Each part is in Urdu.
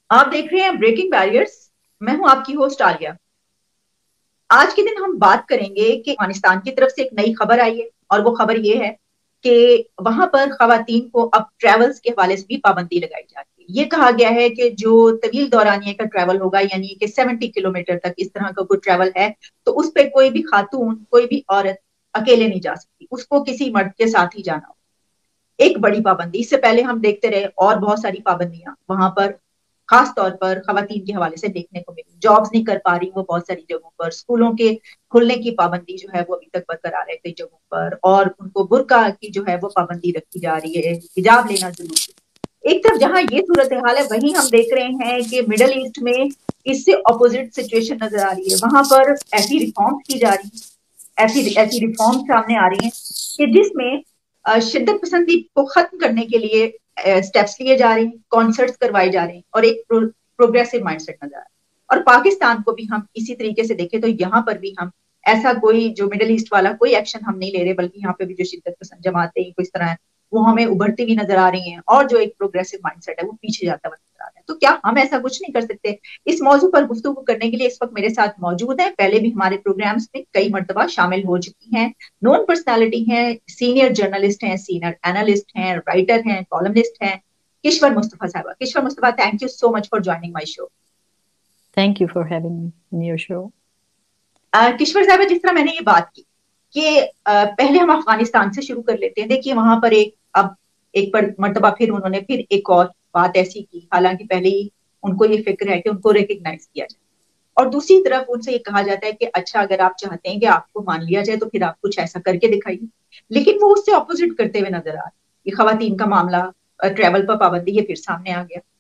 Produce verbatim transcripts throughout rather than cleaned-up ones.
آپ دیکھ رہے ہیں بریکنگ بیریئرز. میں ہوں آپ کی ہوسٹ عالیہ. آج کے دن ہم بات کریں گے کہ افغانستان کی طرف سے ایک نئی خبر آئی ہے، اور وہ خبر یہ ہے کہ وہاں پر خواتین کو اب ٹریولز کے حوالے سے بھی پابندی لگائی جاتی ہے. یہ کہا گیا ہے کہ جو طویل دورانیے کا ٹریول ہوگا، یعنی کہ سیونٹی کلو میٹر تک اس طرح کا کوئی ٹریول ہے، تو اس پہ کوئی بھی خاتون، کوئی بھی عورت اکیلے نہیں جا سکتی، اس کو کسی مرد کے ساتھ ہی جانا ہو. ایک بڑی پابندی. اس سے پہلے ہم دیکھتے رہے اور بہت ساری پابندیاں وہاں پر خاص طور پر خواتین کے حوالے سے دیکھنے کو ملی. جابز نہیں کر پا رہی وہ بہت ساری جگہوں پر. اسکولوں کے کھلنے کی پابندی جو ہے وہ ابھی تک برقرار ہے کئی جگہوں پر، اور ان کو برقع کی جو ہے وہ پابندی رکھی جا رہی ہے، حجاب لینا ضروری ہے. ایک طرف جہاں یہ صورتحال ہے، وہیں ہم دیکھ رہے ہیں کہ مڈل ایسٹ میں اس سے اپوزٹ سچویشن نظر آ رہی ہے. وہاں پر ایسی ریفارمز کی جا رہی ہیں، ایسی ایسی ریفارم سامنے آ رہی ہیں کہ جس میں شدت پسندی کو ختم کرنے کے لیے اسٹیپس لیے جا رہے ہیں، کانسرٹس کروائے جا رہے ہیں، اور ایک پروگریسو مائنڈ سیٹ نظر آ رہا ہے. اور پاکستان کو بھی ہم اسی طریقے سے دیکھیں تو یہاں پر بھی ہم ایسا کوئی جو مڈل ایسٹ والا کوئی ایکشن ہم نہیں لے رہے، بلکہ یہاں پہ بھی جو شدت پسند جماعتیں کس طرح وہ ہمیں ابھرتی ہوئی نظر آ رہی ہیں، اور جو ایک پروگریسو مائنڈ سیٹ ہے وہ پیچھے جاتا ہوا نظر آ رہا ہے. تو کیا ہم ایسا کچھ نہیں کر سکتے؟ اس موضوع پر گفتگو کرنے کے لیے اس وقت میرے ساتھ موجود ہیں، پہلے بھی ہمارے پروگرامز میں کئی مرتبہ شامل ہو چکی ہیں، نون پرسنالٹی ہیں، سینئر جرنلسٹ ہیں، سینئر اینالسٹ ہیں، رائٹر ہیں، کالمنسٹ ہیں، کشور مصطفیٰ صاحبہ. Kishwar Mustafa, thank you so much for joining my show. Thank you for having me in your show. Kishwar صاحبہ، جس طرح میں نے یہ بات کی کہ پہلے ہم افغانستان سے شروع کر لیتے ہیں. دیکھیے وہاں پر ایک اب ایک پر مرتبہ پھر انہوں نے پھر ایک اور بات ایسی کی، حالانکہ پہلے ہی ان کو یہ فکر ہے کہ ان کو ریکگنائز کیا جائے، اور دوسری طرف ان سے یہ کہا جاتا ہے کہ اچھا اگر آپ چاہتے ہیں کہ آپ کو مان لیا جائے تو پھر آپ کچھ ایسا کر کے دکھائیے. لیکن وہ اس سے اپوزٹ کرتے ہوئے نظر آ رہے. یہ خواتین کا معاملہ، ٹریول پر پابندی، یہ پھر سامنے آ گیا.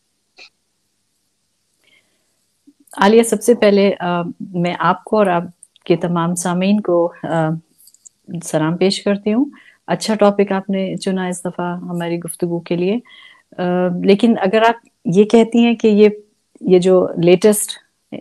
عالیہ، سب سے پہلے میں آپ کو اور آپ کے تمام سامعین کو سلام پیش کرتی ہوں. اچھا ٹاپک آپ نے چنا اس دفعہ ہماری گفتگو کے لیے. لیکن اگر آپ یہ کہتی ہیں کہ یہ یہ جو لیٹسٹ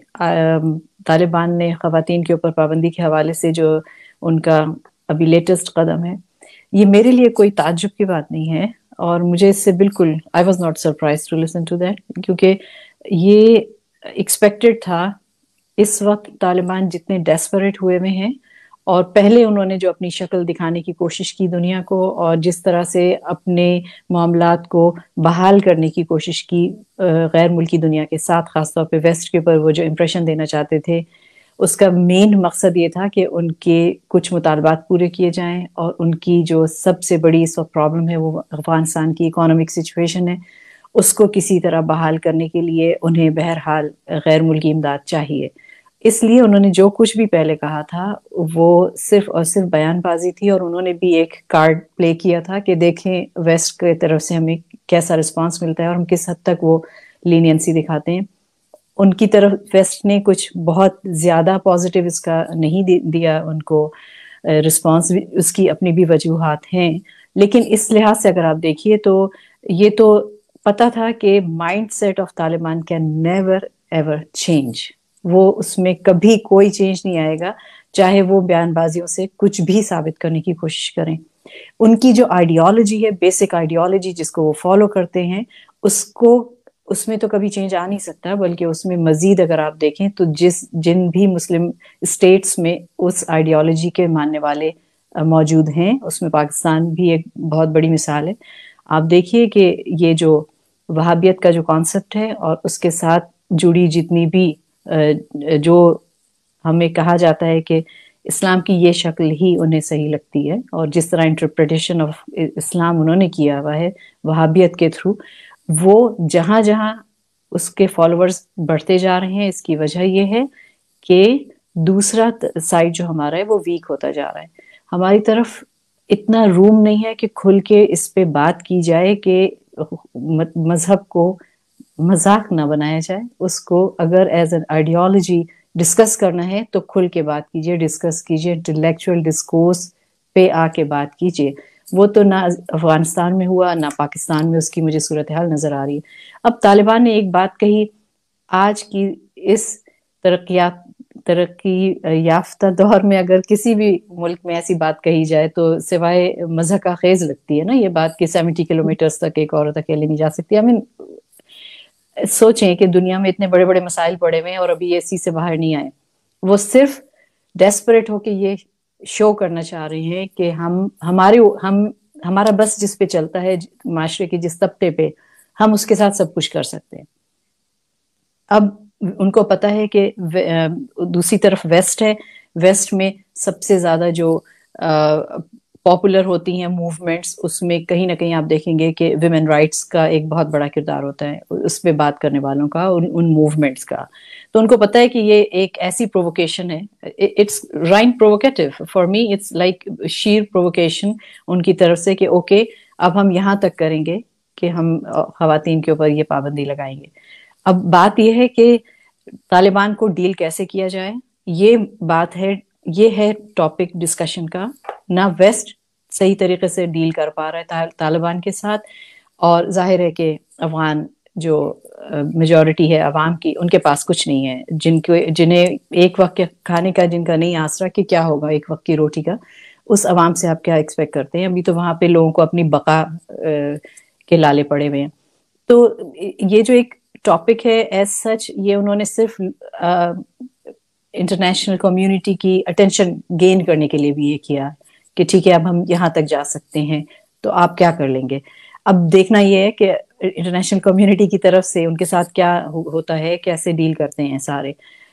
طالبان نے خواتین کے اوپر پابندی کے حوالے سے جو ان کا ابھی لیٹسٹ قدم ہے، یہ میرے لیے کوئی تعجب کی بات نہیں ہے، اور مجھے اس سے بالکل I was not surprised to listen to that, کیونکہ یہ ایکسپیکٹڈ تھا. اس وقت طالبان جتنے ڈیسپریٹ ہوئے میں ہیں، اور پہلے انہوں نے جو اپنی شکل دکھانے کی کوشش کی دنیا کو، اور جس طرح سے اپنے معاملات کو بحال کرنے کی کوشش کی غیر ملکی دنیا کے ساتھ، خاص طور پہ ویسٹ کے اوپر وہ جو امپریشن دینا چاہتے تھے، اس کا مین مقصد یہ تھا کہ ان کے کچھ مطالبات پورے کیے جائیں، اور ان کی جو سب سے بڑی اس وقت پرابلم ہے وہ افغانستان کی اکانومک سچویشن ہے، اس کو کسی طرح بحال کرنے کے لیے انہیں بہرحال غیر ملکی امداد چاہیے. اس لیے انہوں نے جو کچھ بھی پہلے کہا تھا وہ صرف اور صرف بیان بازی تھی، اور انہوں نے بھی ایک کارڈ پلے کیا تھا کہ دیکھیں ویسٹ کی طرف سے ہمیں کیسا رسپانس ملتا ہے اور ہم کس حد تک وہ لینینسی دکھاتے ہیں. ان کی طرف ویسٹ نے کچھ بہت زیادہ پازیٹیو اس کا نہیں دیا ان کو رسپانس، اس کی اپنی بھی وجوہات ہیں. لیکن اس لحاظ سے اگر آپ دیکھیے تو یہ تو پتا تھا کہ mindset of Taliban can never ever change. وہ اس میں کبھی کوئی چینج نہیں آئے گا، چاہے وہ بیان بازیوں سے کچھ بھی ثابت کرنے کی کوشش کریں. ان کی جو آئیڈیالوجی ہے، بیسک آئیڈیالوجی جس کو وہ فالو کرتے ہیں، اس کو اس میں تو کبھی چینج آ نہیں سکتا، بلکہ اس میں مزید اگر آپ دیکھیں تو جس جن بھی مسلم اسٹیٹس میں اس آئیڈیالوجی کے ماننے والے موجود ہیں، اس میں پاکستان بھی ایک بہت بڑی مثال ہے. آپ دیکھیے کہ یہ جو وہابیت کا جو کانسیپٹ ہے، اور اس کے ساتھ جڑی جتنی بھی جو ہمیں کہا جاتا ہے کہ اسلام کی یہ شکل ہی انہیں صحیح لگتی ہے، اور جس طرح انٹرپریٹیشن آف اسلام انہوں نے کیا ہوا ہے وہابیت کے تھرو، وہ جہاں جہاں اس کے فالوورز بڑھتے جا رہے ہیں، اس کی وجہ یہ ہے کہ دوسرا سائڈ جو ہمارا ہے وہ ویک ہوتا جا رہا ہے. ہماری طرف اتنا روم نہیں ہے کہ کھل کے اس پہ بات کی جائے کہ مذہب کو مذاق نہ بنایا جائے. اس کو اگر ایز این آئیڈیالوجی ڈسکس کرنا ہے تو کھل کے بات کیجیے، ڈسکس کیجیے، انٹلیکچوئل ڈسکورس پہ آ کے بات کیجیے. وہ تو نہ افغانستان میں ہوا نہ پاکستان میں اس کی مجھے صورتحال نظر آ رہی ہے. اب طالبان نے ایک بات کہی، آج کی اس ترقیات ترقی یافتہ دور میں اگر کسی بھی ملک میں ایسی بات کہی جائے تو سوائے مضحکہ خیز لگتی ہے نا یہ بات کہ سیونٹی کلو میٹرز تک ایک عورت اکیلے نہیں جا سکتی. آئی مین سوچیں کہ دنیا میں اتنے بڑے بڑے مسائل پڑے ہوئے ہیں اور ابھی اسی سے باہر نہیں آئے. وہ صرف ڈیسپریٹ ہو کے یہ شو کرنا چاہ رہے ہیں کہ ہم ہمارے ہم ہمارا بس جس پہ چلتا ہے معاشرے کے جس طبقے پہ, ہم اس کے ساتھ سب کچھ کر سکتے ہیں. اب ان کو پتا ہے کہ دوسری طرف ویسٹ ہے, ویسٹ میں سب سے زیادہ جو پاپولر ہوتی ہیں موومنٹس, اس میں کہیں نہ کہیں آپ دیکھیں گے کہ ویمن رائٹس کا ایک بہت بڑا کردار ہوتا ہے اس پہ بات کرنے والوں کا, ان ان موومنٹس کا. تو ان کو پتا ہے کہ یہ ایک ایسی پرووکیشن ہے, it's right provocative for me, it's like sheer provocation ان کی طرف سے کہ اوکے اب ہم یہاں تک کریں گے کہ ہم خواتین کے اوپر یہ پابندی لگائیں گے. اب بات یہ ہے کہ طالبان کو ڈیل کیسے کیا جائے, یہ بات ہے, یہ ہے ٹاپک ڈسکشن کا. نہ ویسٹ صحیح طریقے سے ڈیل کر پا رہا ہے طالبان کے ساتھ, اور ظاہر ہے کہ افغان جو میجورٹی ہے عوام کی, ان کے پاس کچھ نہیں ہے, جن کو جنہیں ایک وقت کے کھانے کا جن کا نہیں آسرا کہ کیا ہوگا ایک وقت کی روٹی کا, اس عوام سے آپ کیا ایکسپیکٹ کرتے ہیں؟ ابھی تو وہاں پہ لوگوں کو اپنی بقا کے لالے پڑے ہوئے ہیں. تو یہ جو ایک ٹاپک ہے ایز سچ, یہ انہوں نے صرف انٹرنیشنل کمیونٹی کی اٹینشن گین کرنے کے لیے بھی یہ کیا کہ ٹھیک ہے اب ہم یہاں تک جا سکتے ہیں تو آپ کیا کر لیں گے. اب دیکھنا یہ ہے کہ انٹرنیشنل کمیونٹی کی طرف سے ان کے ساتھ کیا ہوتا ہے, کیسے ڈیل کرتے ہیں سارے.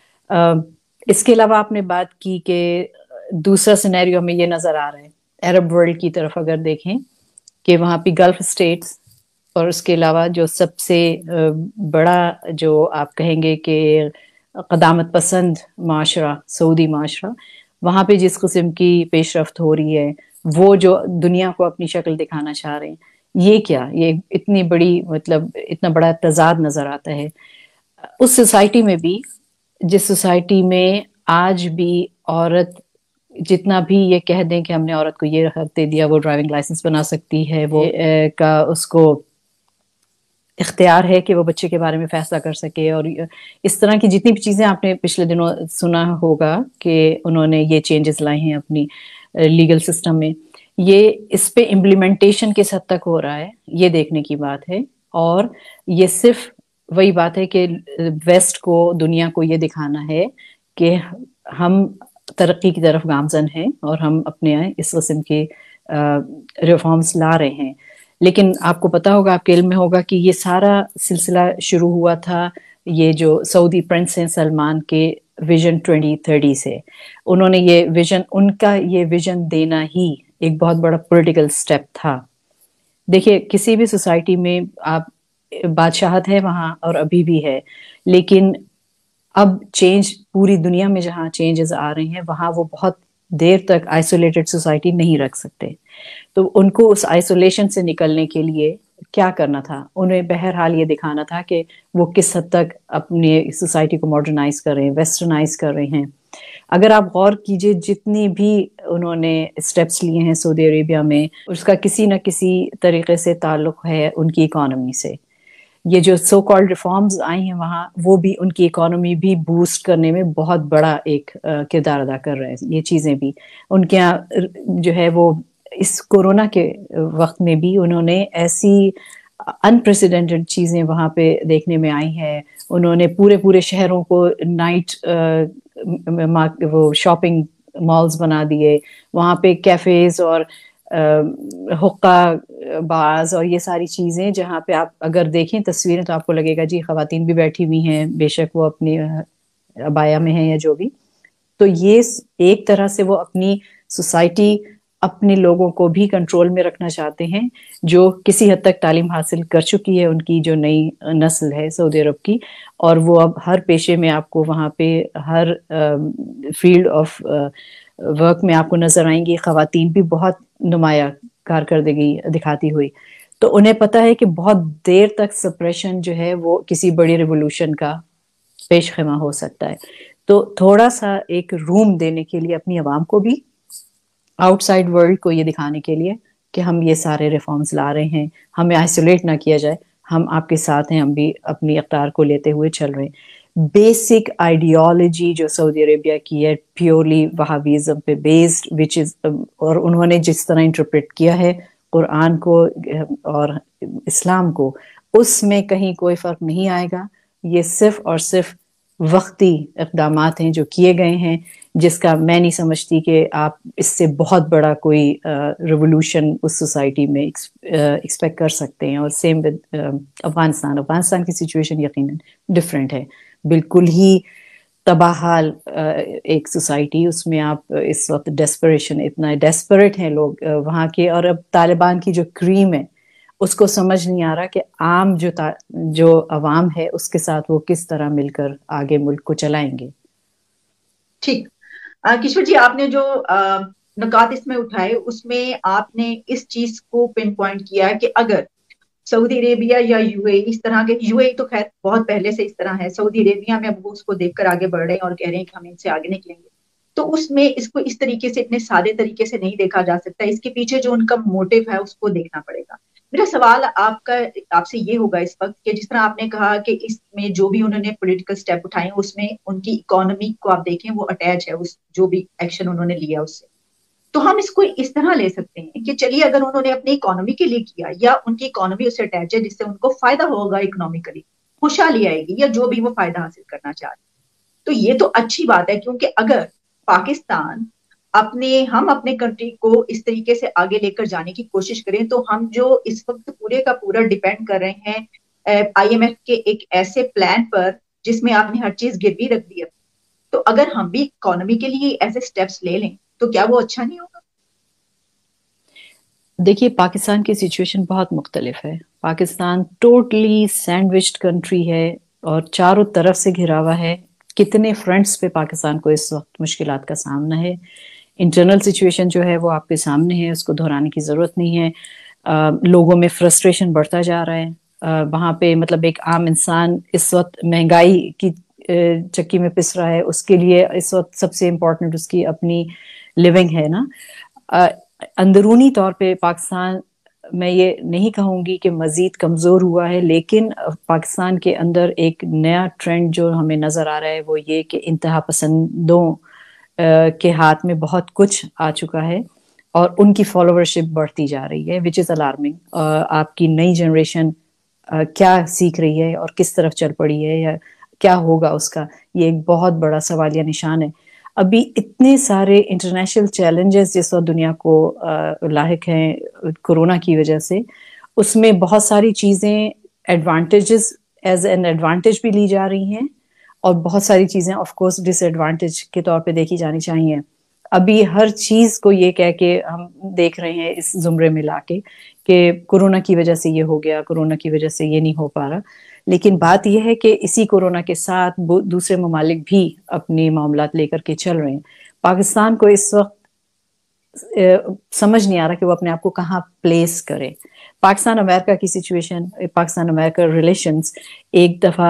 اس کے علاوہ آپ نے بات کی کہ دوسرا سینیریو ہمیں یہ نظر آ رہا ہے عرب ورلڈ کی طرف اگر دیکھیں کہ وہاں پہ گلف اسٹیٹس, اور اس کے علاوہ جو سب سے بڑا جو آپ کہیں گے کہ قدامت پسند معاشرہ سعودی معاشرہ, وہاں پہ جس قسم کی پیش رفت ہو رہی ہے, وہ جو دنیا کو اپنی شکل دکھانا چاہ رہے ہیں, یہ کیا یہ اتنی بڑی مطلب اتنا بڑا تضاد نظر آتا ہے اس سوسائٹی میں بھی, جس سوسائٹی میں آج بھی عورت جتنا بھی یہ کہہ دیں کہ ہم نے عورت کو یہ حق دے دیا, وہ ڈرائیونگ لائسنس بنا سکتی ہے, وہ کا اس کو اختیار ہے کہ وہ بچے کے بارے میں فیصلہ کر سکے, اور اس طرح کی جتنی بھی چیزیں آپ نے پچھلے دنوں سنا ہوگا کہ انہوں نے یہ چینجز لائے ہیں اپنی لیگل سسٹم میں, یہ اس پہ امپلیمنٹیشن کس حد تک ہو رہا ہے یہ دیکھنے کی بات ہے. اور یہ صرف وہی بات ہے کہ ویسٹ کو, دنیا کو یہ دکھانا ہے کہ ہم ترقی کی طرف گامزن ہیں اور ہم اپنے اس قسم کے ریفارمز لا رہے ہیں. لیکن آپ کو پتا ہوگا, آپ کے علم میں ہوگا کہ یہ سارا سلسلہ شروع ہوا تھا یہ جو سعودی پرنس ہیں سلمان کے ویژن ٹوئنٹی تھرٹی سے. انہوں نے یہ ویژن, ان کا یہ ویژن دینا ہی ایک بہت بڑا پولیٹیکل سٹیپ تھا. دیکھیے کسی بھی سوسائٹی میں آپ بادشاہت ہے وہاں اور ابھی بھی ہے, لیکن اب چینج پوری دنیا میں جہاں چینجز آ رہے ہیں وہاں وہ بہت دیر تک آئسولیٹڈ سوسائٹی نہیں رکھ سکتے. تو ان کو اس آئسولیشن سے نکلنے کے لیے کیا کرنا تھا, انہیں بہرحال یہ دکھانا تھا کہ وہ کس حد تک اپنی سوسائٹی کو ماڈرنائز کر رہے ہیں, ویسٹرنائز کر رہے ہیں. اگر آپ غور کیجئے جتنی بھی انہوں نے اسٹیپس لیے ہیں سعودی عربیہ میں, اس کا کسی نہ کسی طریقے سے تعلق ہے ان کی اکانومی سے. یہ جو سو کالڈ ریفارمز آئی ہیں وہاں, وہ بھی ان کی اکانومی بھی بوسٹ کرنے میں بہت بڑا ایک کردار ادا کر رہے ہیں. یہ چیزیں بھی ان کے یہاں جو ہے وہ اس کورونا کے وقت میں بھی انہوں نے ایسی انپریسیڈنٹڈ چیزیں وہاں پہ دیکھنے میں آئی ہیں. انہوں نے پورے پورے شہروں کو نائٹ وہ شاپنگ مالز بنا دیے, وہاں پہ کیفیز اور حقہ باز اور یہ ساری چیزیں جہاں پہ آپ اگر دیکھیں تصویریں تو آپ کو لگے گا جی خواتین بھی بیٹھی ہوئی ہیں, بے شک وہ اپنی عبایا میں ہیں یا جو بھی. تو یہ ایک طرح سے وہ اپنی سوسائٹی, اپنے لوگوں کو بھی کنٹرول میں رکھنا چاہتے ہیں جو کسی حد تک تعلیم حاصل کر چکی ہے ان کی جو نئی نسل ہے سعودی عرب کی, اور وہ اب ہر پیشے میں آپ کو وہاں پہ ہر فیلڈ آف ورک میں آپ کو نظر آئیں گی خواتین بھی بہت نمایاں کارکردگی دکھاتی ہوئی. تو انہیں پتہ ہے کہ بہت دیر تک سپریشن جو ہے وہ کسی بڑی ریولوشن کا پیش خیمہ ہو سکتا ہے. تو تھوڑا سا ایک روم دینے کے لیے اپنی عوام کو بھی, آؤٹ سائڈ ورلڈ کو یہ دکھانے کے لیے کہ ہم یہ سارے ریفارمز لا رہے ہیں, ہمیں آئسولیٹ نہ کیا جائے, ہم آپ کے ساتھ ہیں, ہم بھی اپنی اقدار کو لیتے ہوئے چل رہے ہیں. بیسک آئیڈیالوجی جو سعودی عربیہ کی ہے پیورلی وہابیزم پہ بیسڈ, وچ از, اور انہوں نے جس طرح انٹرپریٹ کیا ہے قرآن کو اور اسلام کو, اس میں کہیں کوئی فرق نہیں آئے گا. یہ صرف اور صرف وقتی اقدامات ہیں جو کیے گئے ہیں، جس کا میں نہیں سمجھتی کہ آپ اس سے بہت بڑا کوئی ریولوشن اس سوسائٹی میں ایکسپیکٹ کر سکتے ہیں. اور سیم ود افغانستان افغانستان کی سچویشن یقیناً ڈفرینٹ ہے، بالکل ہی تباہ حال ایک سوسائٹی. اس میں آپ اس وقت ڈیسپریشن، اتنا ڈیسپریٹ ہیں لوگ وہاں کے. اور اب طالبان کی جو کریم ہے اس کو سمجھ نہیں آ رہا کہ عام جو جو عوام ہے اس کے ساتھ وہ کس طرح مل کر آگے ملک کو چلائیں گے. ٹھیک کشور جی، آپ نے جو نکات اس میں اٹھائے اس میں آپ نے اس چیز کو پن پوائنٹ کیا کہ اگر سعودی عربیہ یا یو اے اس طرح کے، یو اے تو خیر بہت پہلے سے اس طرح ہے، سعودی عربیہ میں اب وہ اس کو دیکھ کر آگے بڑھ رہے ہیں اور کہہ رہے ہیں کہ ہم ان سے آگے نکلیں گے، تو اس میں اس کو اس طریقے سے اتنے سادے طریقے سے نہیں دیکھا جا سکتا. اس کے پیچھے جو ان کا موٹیو ہے اس کو دیکھنا پڑے گا. میرا سوال آپ کا آپ سے یہ ہوگا اس وقت کہ جس طرح آپ نے کہا کہ اس میں جو بھی انہوں نے پولیٹیکل سٹیپ اٹھائے اس میں ان کی اکانومی کو آپ دیکھیں وہ اٹیچ ہے اس جو بھی ایکشن انہوں نے لیا اس سے، تو ہم اس کو اس طرح لے سکتے ہیں کہ چلیے اگر انہوں نے اپنی اکانومی کے لیے کیا یا ان کی اکانومی اس سے اٹیچ ہے جس سے ان کو فائدہ ہوگا، اکنامکلی خوشحالی آئے گی یا جو بھی وہ فائدہ حاصل کرنا چاہتے، تو یہ تو اچھی بات ہے. کیونکہ اگر پاکستان اپنے ہم اپنے کنٹری کو اس طریقے سے آگے لے کر جانے کی کوشش کریں تو ہم جو اس وقت پورے کا پورا ڈیپینڈ کر رہے ہیں آئی ایم ایف کے ایک ایسے پلان پر جس میں آپ نے ہر چیز گروی رکھ دی ہے، تو اگر ہم بھی اکانومی کے لیے ایسے سٹیپس لے لیں تو کیا وہ اچھا نہیں ہوگا؟ دیکھیے پاکستان کی سچویشن بہت مختلف ہے. پاکستان ٹوٹلی سینڈوچڈ کنٹری ہے اور چاروں طرف سے گھرا ہوا ہے. کتنے فرنٹس پہ پاکستان کو اس وقت مشکلات کا سامنا ہے. انٹرنل سچویشن جو ہے وہ آپ کے سامنے ہے، اس کو دہرانے کی ضرورت نہیں ہے. آ, لوگوں میں فرسٹریشن بڑھتا جا رہا ہے. آ, وہاں پہ مطلب ایک عام انسان اس وقت مہنگائی کی چکی میں پس رہا ہے. اس کے لیے اس وقت سب سے امپورٹنٹ اس کی اپنی لیونگ ہے نا. آ, اندرونی طور پہ پاکستان میں یہ نہیں کہوں گی کہ مزید کمزور ہوا ہے، لیکن پاکستان کے اندر ایک نیا ٹرینڈ جو ہمیں نظر آ رہا ہے وہ یہ کہ انتہا پسندوں کے ہاتھ میں بہت کچھ آ چکا ہے اور ان کی فالوورشپ بڑھتی جا رہی ہے، وچ از الارمنگ. آپ کی نئی جنریشن کیا سیکھ رہی ہے اور کس طرف چل پڑی ہے یا کیا ہوگا اس کا، یہ ایک بہت بڑا سوالیہ نشان ہے. ابھی اتنے سارے انٹرنیشنل چیلنجز جس وقت دنیا کو لاحق ہیں کورونا کی وجہ سے، اس میں بہت ساری چیزیں ایڈوانٹیجز ایز این ایڈوانٹیج بھی لی جا رہی ہیں اور بہت ساری چیزیں آف کورس ڈس ایڈوانٹیج کے طور پہ دیکھی جانی چاہیے. ابھی ہر چیز کو یہ کہہ کے ہم دیکھ رہے ہیں اس زمرے میں لا کے کہ کورونا کی وجہ سے یہ ہو گیا، کورونا کی وجہ سے یہ نہیں ہو پا رہا. لیکن بات یہ ہے کہ اسی کورونا کے ساتھ دوسرے ممالک بھی اپنی معاملات لے کر کے چل رہے ہیں. پاکستان کو اس وقت سمجھ نہیں آ رہا کہ وہ اپنے آپ کو کہاں پلیس کرے. پاکستان امریکہ کی سچویشن، پاکستان امریکہ ریلیشنز ایک دفعہ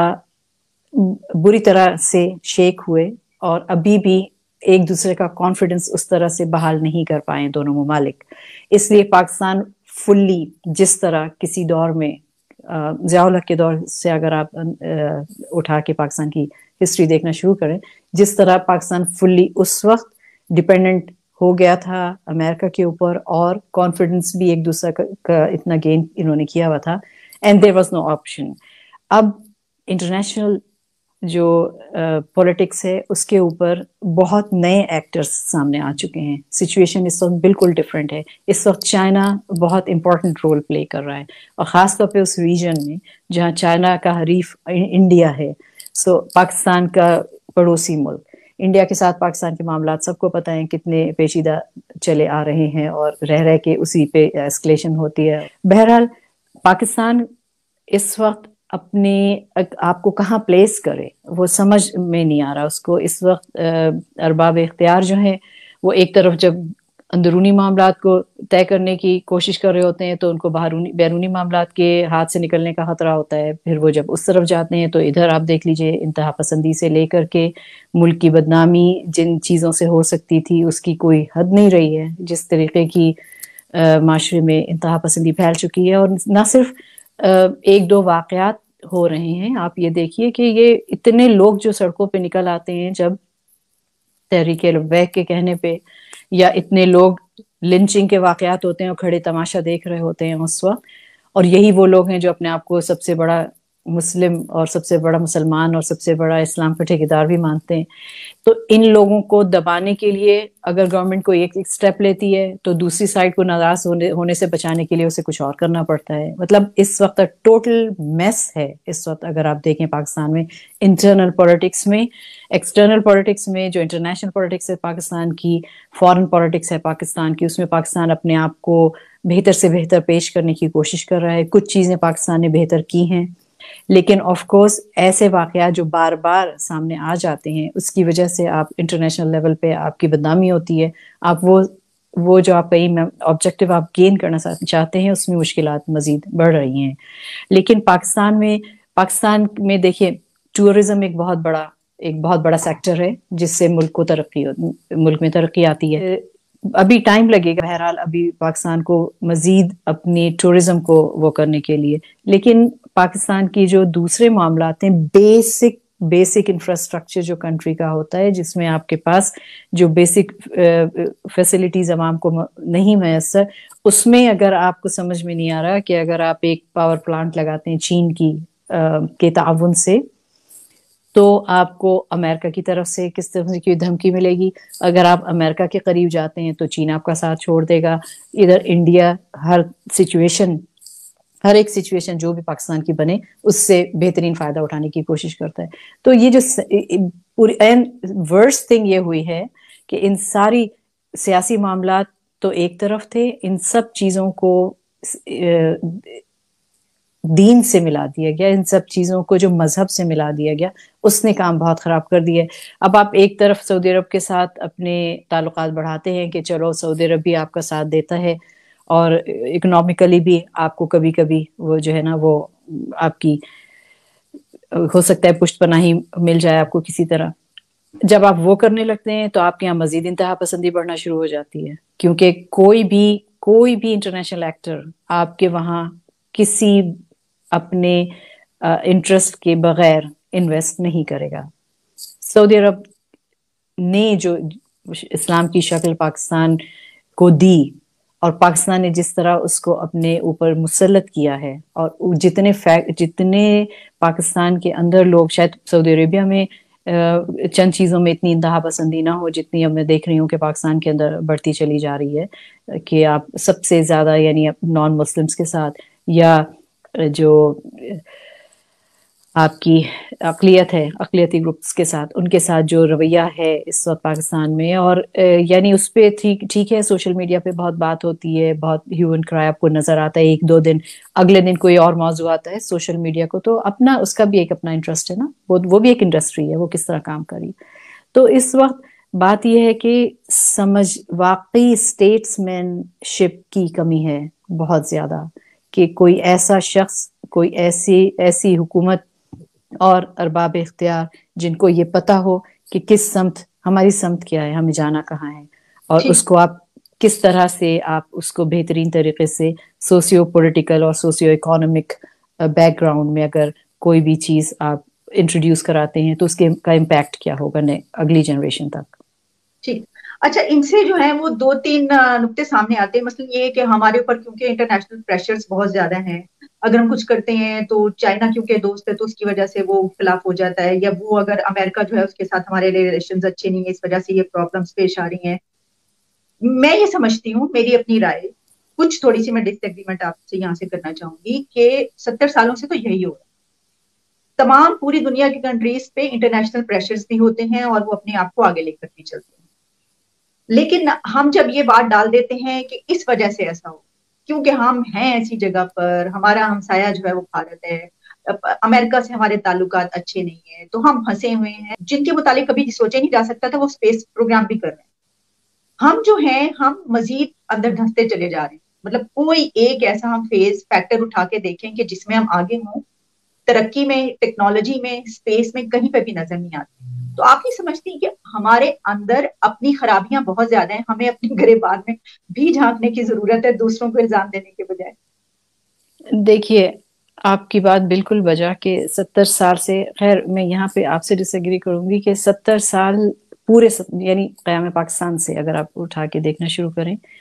بری طرح سے شیک ہوئے اور ابھی بھی ایک دوسرے کا کانفیڈنس اس طرح سے بحال نہیں کر پائے دونوں ممالک. اس لیے پاکستان فلی جس طرح کسی دور میں ضیاء الحق کے دور سے اگر آپ اٹھا کے پاکستان کی ہسٹری دیکھنا شروع کریں، جس طرح پاکستان فلی اس وقت ڈپینڈنٹ ہو گیا تھا امریکہ کے اوپر اور کانفیڈنس بھی ایک دوسرے کا اتنا گین انہوں نے کیا ہوا تھا، and there was no option. اب انٹرنیشنل جو پولیٹکس ہے اس کے اوپر بہت نئے ایکٹرز سامنے آ چکے ہیں. سچویشن اس وقت بالکل ڈفرینٹ ہے. اس وقت چائنا بہت امپورٹنٹ رول پلے کر رہا ہے اور خاص طور پہ اس ریجن میں جہاں چائنا کا حریف انڈیا ہے. سو پاکستان کا پڑوسی ملک انڈیا کے ساتھ پاکستان کے معاملات سب کو پتہ ہیں کتنے پیچیدہ چلے آ رہے ہیں اور رہ رہ کے اسی پہ ایسکلیشن ہوتی ہے. بہرحال پاکستان اس وقت اپنے آپ کو کہاں پلیس کرے وہ سمجھ میں نہیں آ رہا اس کو. اس وقت ارباب اختیار جو ہیں وہ ایک طرف جب اندرونی معاملات کو طے کرنے کی کوشش کر رہے ہوتے ہیں تو ان کو باہرونی بیرونی معاملات کے ہاتھ سے نکلنے کا خطرہ ہوتا ہے. پھر وہ جب اس طرف جاتے ہیں تو ادھر آپ دیکھ لیجئے انتہا پسندی سے لے کر کے ملک کی بدنامی جن چیزوں سے ہو سکتی تھی اس کی کوئی حد نہیں رہی ہے. جس طریقے کی معاشرے میں انتہا پسندی پھیل چکی ہے اور نہ صرف ایک دو واقعات ہو رہے ہیں. آپ یہ دیکھیے کہ یہ اتنے لوگ جو سڑکوں پہ نکل آتے ہیں جب تحریک لبیک کے کہنے پہ، یا اتنے لوگ لنچنگ کے واقعات ہوتے ہیں اور کھڑے تماشا دیکھ رہے ہوتے ہیں اس وقت. اور یہی وہ لوگ ہیں جو اپنے آپ کو سب سے بڑا مسلم اور سب سے بڑا مسلمان اور سب سے بڑا اسلام کا ٹھیکیدار بھی مانتے ہیں. تو ان لوگوں کو دبانے کے لیے اگر گورنمنٹ کو ایک اسٹیپ لیتی ہے تو دوسری سائڈ کو ناراض ہونے ہونے سے بچانے کے لیے اسے کچھ اور کرنا پڑتا ہے. مطلب اس وقت ٹوٹل میس ہے اس وقت اگر آپ دیکھیں پاکستان میں انٹرنل پولیٹکس میں, ایکسٹرنل پولیٹکس میں, جو انٹرنیشنل پولیٹکس ہے پاکستان کی, فارن پولیٹکس ہے پاکستان کی, اس میں پاکستان اپنے آپ کو بہتر سے بہتر پیش کرنے کی کوشش کر رہا ہے. کچھ چیزیں پاکستان نے بہتر کی ہیں, لیکن آف کورس ایسے واقعات جو بار بار سامنے آ جاتے ہیں اس کی وجہ سے آپ انٹرنیشنل لیول پہ آپ کی بدنامی ہوتی ہے. آپ وہ وہ جو آپ کا آبجیکٹو آپ گین کرنا چاہتے ہیں اس میں مشکلات مزید بڑھ رہی ہیں. لیکن پاکستان میں پاکستان میں دیکھیے ٹورزم ایک بہت بڑا ایک بہت بڑا سیکٹر ہے جس سے ملک کو ترقی ملک میں ترقی آتی ہے. ابھی ٹائم لگے گا بہرحال ابھی پاکستان کو مزید اپنی ٹورزم کو وہ کرنے کے لیے, لیکن پاکستان کی جو دوسرے معاملات ہیں, بیسک بیسک انفراسٹرکچر جو کنٹری کا ہوتا ہے جس میں آپ کے پاس جو بیسک فیسلٹیز عوام کو نہیں میسر, اس میں اگر آپ کو سمجھ میں نہیں آ رہا کہ اگر آپ ایک پاور پلانٹ لگاتے ہیں چین کی کے تعاون سے تو آپ کو امریکہ کی طرف سے کس طرح کی دھمکی ملے گی. اگر آپ امریکہ کے قریب جاتے ہیں تو چین آپ کا ساتھ چھوڑ دے گا. ادھر انڈیا ہر سچویشن ہر ایک سچویشن جو بھی پاکستان کی بنے اس سے بہترین فائدہ اٹھانے کی کوشش کرتا ہے. تو یہ جو پوری ورسٹ تھنگ یہ ہوئی ہے کہ ان ساری سیاسی معاملات تو ایک طرف تھے, ان سب چیزوں کو دین سے ملا دیا گیا, ان سب چیزوں کو جو مذہب سے ملا دیا گیا, اس نے کام بہت خراب کر دیا ہے. اب آپ ایک طرف سعودی عرب کے ساتھ اپنے تعلقات بڑھاتے ہیں کہ چلو سعودی عرب بھی آپ کا ساتھ دیتا ہے اور اکنامکلی بھی آپ کو کبھی کبھی وہ جو ہے نا وہ آپ کی ہو سکتا ہے پشت پناہی مل جائے آپ کو کسی طرح. جب آپ وہ کرنے لگتے ہیں تو آپ کے یہاں مزید انتہا پسندی بڑھنا شروع ہو جاتی ہے, کیونکہ کوئی بھی کوئی بھی انٹرنیشنل ایکٹر آپ کے وہاں کسی اپنے انٹرسٹ کے بغیر انویسٹ نہیں کرے گا. سعودی عرب نے جو اسلام کی شکل پاکستان کو دی اور پاکستان نے جس طرح اس کو اپنے اوپر مسلط کیا ہے, اور جتنے فیکٹ جتنے پاکستان کے اندر لوگ شاید سعودی عربیہ میں چند چیزوں میں اتنی انتہا پسندی نہ ہو جتنی اب میں دیکھ رہی ہوں کہ پاکستان کے اندر بڑھتی چلی جا رہی ہے, کہ آپ سب سے زیادہ یعنی نان مسلمس کے ساتھ یا جو آپ کی اقلیت ہے اقلیتی گروپس کے ساتھ ان کے ساتھ جو رویہ ہے اس وقت پاکستان میں, اور یعنی اس پہ ٹھیک ٹھیک ہے سوشل میڈیا پہ بہت بات ہوتی ہے, بہت ہیو اینڈ کرائے آپ کو نظر آتا ہے, ایک دو دن اگلے دن کوئی اور موضوع آتا ہے. سوشل میڈیا کو تو اپنا اس کا بھی ایک اپنا انٹرسٹ ہے نا, وہ وہ بھی ایک انڈسٹری ہے, وہ کس طرح کام کری. تو اس وقت بات یہ ہے کہ سمجھ واقعی اسٹیٹس مین شپ کی کمی ہے بہت زیادہ, کہ کوئی ایسا شخص کوئی ایسی ایسی حکومت اور ارباب اختیار جن کو یہ پتا ہو کہ کس سمت ہماری سمت کیا ہے, ہمیں جانا کہاں ہے, اور اس کو آپ کس طرح سے آپ اس کو بہترین طریقے سے سوسیو پولیٹیکل اور سوسیو اکانومک بیک گراؤنڈ میں اگر کوئی بھی چیز آپ انٹروڈیوس کراتے ہیں تو اس کے کا امپیکٹ کیا ہوگا اگلی جنریشن تک. ٹھیک, اچھا ان سے جو ہے وہ دو تین نقطے سامنے آتے ہیں. مثلا یہ کہ ہمارے اوپر کیونکہ انٹرنیشنل پریشرز بہت زیادہ ہیں, اگر ہم کچھ کرتے ہیں تو چائنا کیونکہ دوست ہے تو اس کی وجہ سے وہ خلاف ہو جاتا ہے, یا وہ اگر امریکہ جو ہے اس کے ساتھ ہمارے ریلیشنز اچھے نہیں ہیں, اس وجہ سے یہ پرابلمس پیش آ رہی ہیں. میں یہ سمجھتی ہوں, میری اپنی رائے, کچھ تھوڑی سی میں ڈس ایگریمنٹ آپ سے یہاں سے کرنا چاہوں گی, کہ ستر سالوں سے تو یہی ہو رہا ہے. تمام پوری دنیا کی کنٹریز پہ انٹرنیشنل پریشرز بھی ہوتے ہیں اور وہ اپنے آپ کو آگے لے کر بھی چلتے ہیں, لیکن ہم جب یہ بات ڈال دیتے ہیں کہ اس وجہ سے ایسا ہو کیونکہ ہم ہیں ایسی جگہ پر, ہمارا ہمسایہ جو ہے وہ بھارت ہے, امریکہ سے ہمارے تعلقات اچھے نہیں ہیں, تو ہم پھنسے ہوئے ہیں جن کے متعلق کبھی سوچے نہیں جا سکتا تھا, وہ اسپیس پروگرام بھی کر رہے ہیں. ہم جو ہیں ہم مزید اندر دھنستے چلے جا رہے ہیں. مطلب کوئی ایک ایسا ہم فیز فیکٹر اٹھا کے دیکھیں کہ جس میں ہم آگے ہوں, ترقی میں, ٹیکنالوجی میں, اسپیس میں, کہیں پہ بھی نظر نہیں آتی. تو آپ نہیں سمجھتی کہ ہمارے اندر اپنی خرابیاں بہت زیادہ ہیں, ہمیں اپنے گریبان میں بھی جھانکنے کی ضرورت ہے دوسروں کو الزام دینے کے بجائے. دیکھیے آپ کی بات بالکل بجا کہ ستر سال سے, خیر میں یہاں پہ آپ سے ڈس ایگری کروں گی کہ ستر سال پورے یعنی قیام پاکستان سے اگر آپ اٹھا کے دیکھنا شروع کریں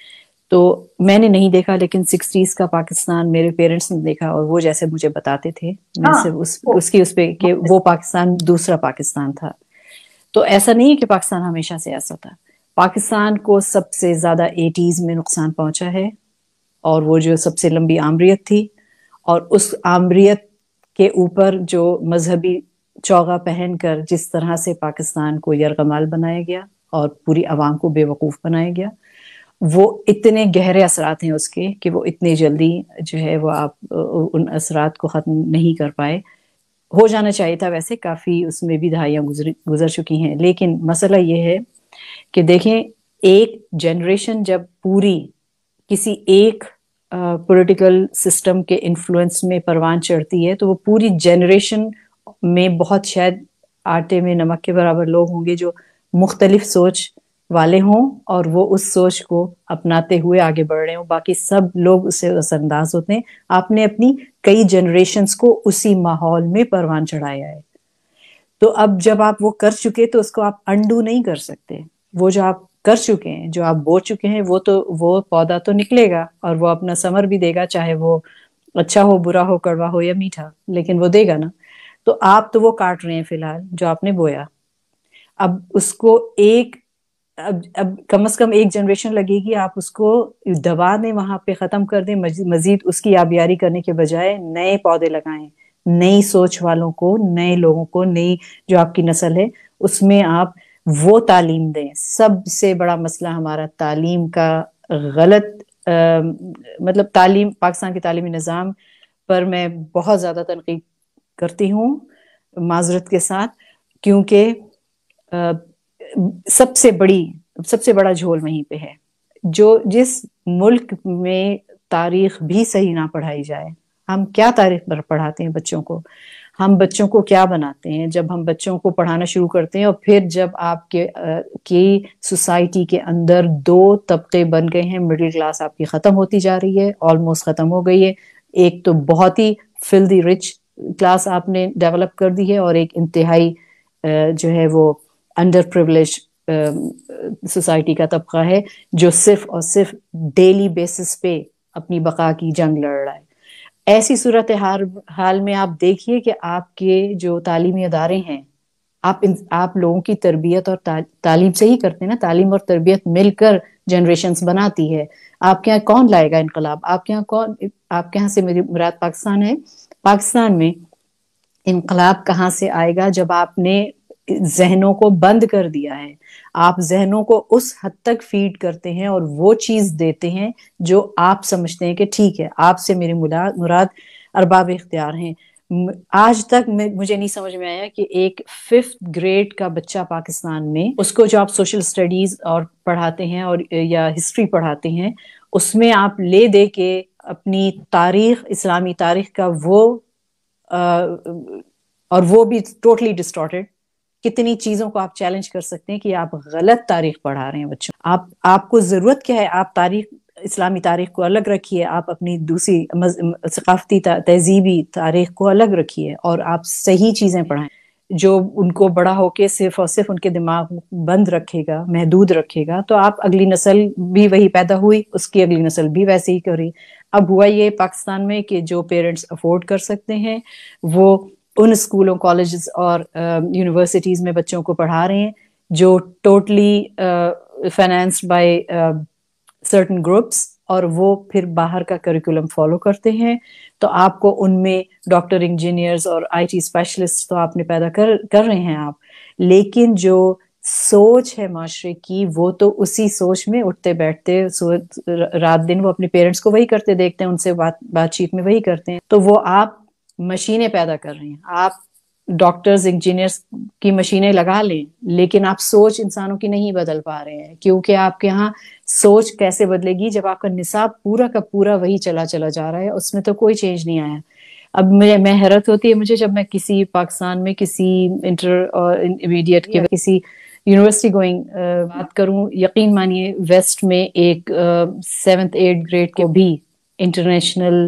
تو میں نے نہیں دیکھا، لیکن سکسٹیز کا پاکستان میرے پیرنٹس نے دیکھا، اور وہ جیسے مجھے بتاتے تھے میں ہاں صرف اس اس کی اس پہ کہ وہ پاکستان دوسرا پاکستان تھا. تو ایسا نہیں ہے کہ پاکستان ہمیشہ سے ایسا تھا. پاکستان کو سب سے زیادہ ایٹیز میں نقصان پہنچا ہے، اور وہ جو سب سے لمبی آمریت تھی، اور اس آمریت کے اوپر جو مذہبی چوغا پہن کر جس طرح سے پاکستان کو یرغمال بنایا گیا اور پوری عوام کو بے وقوف بنایا گیا، وہ اتنے گہرے اثرات ہیں اس کے کہ وہ اتنی جلدی جو ہے وہ آپ ان اثرات کو ختم نہیں کر پائے. ہو جانا چاہیے تھا ویسے، کافی اس میں بھی دہائیاں گزر گزر چکی ہیں. لیکن مسئلہ یہ ہے کہ دیکھیں، ایک جنریشن جب پوری کسی ایک پولیٹیکل سسٹم کے انفلوئنس میں پروان چڑھتی ہے، تو وہ پوری جنریشن میں بہت شاید آٹے میں نمک کے برابر لوگ ہوں گے جو مختلف سوچ والے ہوں، اور وہ اس سوچ کو اپناتے ہوئے آگے بڑھ رہے ہوں. باقی سب لوگ اس سے اثر انداز ہوتے ہیں. آپ نے اپنی کئی جنریشنز کو اسی ماحول میں پروان چڑھایا ہے. تو اب جب آپ وہ کر چکے تو اس کو آپ انڈو نہیں کر سکتے. وہ جو آپ کر چکے ہیں، جو آپ بو چکے ہیں، وہ تو وہ پودا تو نکلے گا اور وہ اپنا ثمر بھی دے گا، چاہے وہ اچھا ہو، برا ہو، کڑوا ہو یا میٹھا، لیکن وہ دے گا نا. تو آپ تو وہ کاٹ رہے ہیں فی الحال جو آپ نے بویا. اب اس کو ایک اب اب کم از کم ایک جنریشن لگے گی، آپ اس کو دبا دیں، وہاں پہ ختم کر دیں، مزید اس کی آبیاری کرنے کے بجائے نئے پودے لگائیں، نئی سوچ والوں کو، نئے لوگوں کو، نئی جو آپ کی نسل ہے اس میں آپ وہ تعلیم دیں. سب سے بڑا مسئلہ ہمارا تعلیم کا غلط مطلب تعلیم، پاکستان کے تعلیمی نظام پر میں بہت زیادہ تنقید کرتی ہوں معذرت کے ساتھ، کیونکہ سب سے بڑی سب سے بڑا جھول وہیں پہ ہے. جو جس ملک میں تاریخ بھی صحیح نہ پڑھائی جائے، ہم کیا تاریخ پڑھاتے ہیں بچوں کو؟ ہم بچوں کو کیا بناتے ہیں جب ہم بچوں کو پڑھانا شروع کرتے ہیں؟ اور پھر جب آپ کے کی سوسائٹی کے اندر دو طبقے بن گئے ہیں، مڈل کلاس آپ کی ختم ہوتی جا رہی ہے، آلموسٹ ختم ہو گئی ہے. ایک تو بہت ہی فلدی رچ کلاس آپ نے ڈیولپ کر دی ہے، اور ایک انتہائی جو ہے وہ انڈر پریولیج سوسائٹی کا طبقہ ہے جو صرف اور صرف ڈیلی بیسس پہ اپنی بقا کی جنگ لڑ رہا ہے. ایسی صورت حال میں آپ دیکھیے کہ آپ کے جو تعلیمی ادارے ہیں، آپ آپ لوگوں کی تربیت اور تعلیم سے ہی کرتے ہیں نا. تعلیم اور تربیت مل کر جنریشنز بناتی ہے. آپ کے یہاں کون لائے گا انقلاب؟ آپ کے یہاں کون آپ کے یہاں سے میری مراد پاکستان ہے. پاکستان میں انقلاب کہاں سے آئے گا؟ جب آپ نے ذہنوں کو بند کر دیا ہے. آپ ذہنوں کو اس حد تک فیڈ کرتے ہیں اور وہ چیز دیتے ہیں جو آپ سمجھتے ہیں کہ ٹھیک ہے، آپ سے میری مراد ارباب اختیار ہیں. آج تک مجھے نہیں سمجھ میں آیا کہ ایک ففتھ گریڈ کا بچہ پاکستان میں، اس کو جو آپ سوشل اسٹڈیز اور پڑھاتے ہیں اور یا ہسٹری پڑھاتے ہیں، اس میں آپ لے دے کے اپنی تاریخ، اسلامی تاریخ کا وہ اور وہ بھی ٹوٹلی ڈسٹارٹیڈ، کتنی چیزوں کو آپ چیلنج کر سکتے ہیں کہ آپ غلط تاریخ پڑھا رہے ہیں بچوں. آپ آپ کو ضرورت کیا ہے؟ آپ تاریخ، اسلامی تاریخ کو الگ رکھیے، آپ اپنی دوسری ثقافتی تہذیبی تاریخ کو الگ رکھیے، اور آپ صحیح چیزیں پڑھائیں جو ان کو بڑا ہو کے صرف اور صرف ان کے دماغ بند رکھے گا، محدود رکھے گا. تو آپ اگلی نسل بھی وہی پیدا ہوئی، اس کی اگلی نسل بھی ویسے ہی کری. اب ہوا یہ پاکستان میں کہ جو پیرنٹس افورڈ کر سکتے ہیں وہ ان اسکولوں، کالجز اور یونیورسٹیز میں بچوں کو پڑھا رہے ہیں جو totally financed by certain groups, اور وہ پھر باہر کا کریکولم فالو کرتے ہیں. تو آپ کو ان میں ڈاکٹر، انجینئرز اور آئی ٹی اسپیشلسٹ تو آپ نے پیدا کر کر رہے ہیں آپ، لیکن جو سوچ ہے معاشرے کی وہ تو اسی سوچ میں اٹھتے بیٹھتے رات دن وہ اپنے پیرنٹس کو وہی کرتے دیکھتے ہیں، ان سے بات بات چیت میں وہی کرتے ہیں. تو وہ آپ مشینیں پیدا کر رہے ہیں. آپ ڈاکٹرز، انجینئرز کی مشینیں لگا لیں، لیکن آپ سوچ انسانوں کی نہیں بدل پا رہے ہیں، کیونکہ آپ کے ہاں سوچ کیسے بدلے گی جب آپ کا نصاب پورا کا پورا وہی چلا چلا جا رہا ہے، اس میں تو کوئی چینج نہیں آیا. اب میں میں حیرت ہوتی ہے مجھے جب میں کسی پاکستان میں کسی انٹر اور انٹرمیڈیٹ کے کسی یونیورسٹی گوئنگ بات کروں، یقین مانیے ویسٹ میں ایک سیونتھ ایٹ گریڈ کو بھی international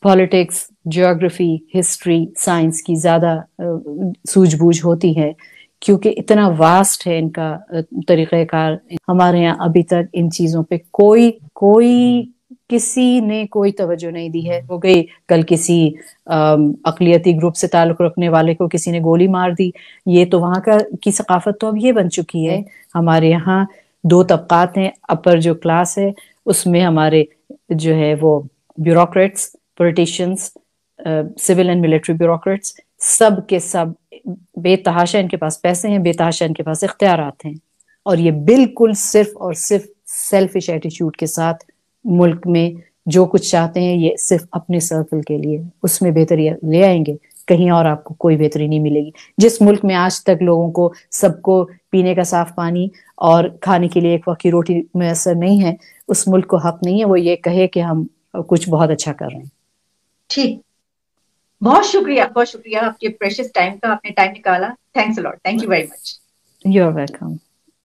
politics, geography, history, science کی زیادہ سوجھ بوجھ ہوتی ہے، کیونکہ اتنا واسٹ ہے ان کا طریقہ کار. ہمارے یہاں ابھی تک ان چیزوں پہ کوئی کوئی کسی نے کوئی توجہ نہیں دی ہے. ہو گئی کل کسی اقلیتی گروپ سے تعلق رکھنے والے کو کسی نے گولی مار دی. یہ تو وہاں کا کی ثقافت تو اب یہ بن چکی ہے. ہمارے یہاں دو طبقات ہیں. اپر جو کلاس ہے اس میں ہمارے جو ہے وہ bureaucrats, politicians, civil and military bureaucrats, سب کے سب بے تحاشا ان کے پاس پیسے ہیں, بے تحاشا ان کے پاس اختیارات ہیں, اور یہ بالکل صرف اور صرف سیلفش ایٹیچیوڈ کے ساتھ ملک میں جو کچھ چاہتے ہیں یہ صرف اپنے سرکل کے لیے, اس میں بہتری لے آئیں گے, کہیں اور آپ کو کوئی بہتری نہیں ملے گی. جس ملک میں آج تک لوگوں کو سب کو پینے کا صاف پانی اور کھانے کے لیے ایک وقت کی روٹی میسر نہیں ہے, اس ملک کو حق نہیں ہے وہ یہ کہے کہ ہم کچھ بہت اچھا کر رہے ہیں. ٹھیک, بہت شکریہ, بہت شکریہ آپ کے پریشیس ٹائم کا, آپ نے ٹائم نکالا. Thanks a lot, thank you very much. You are welcome.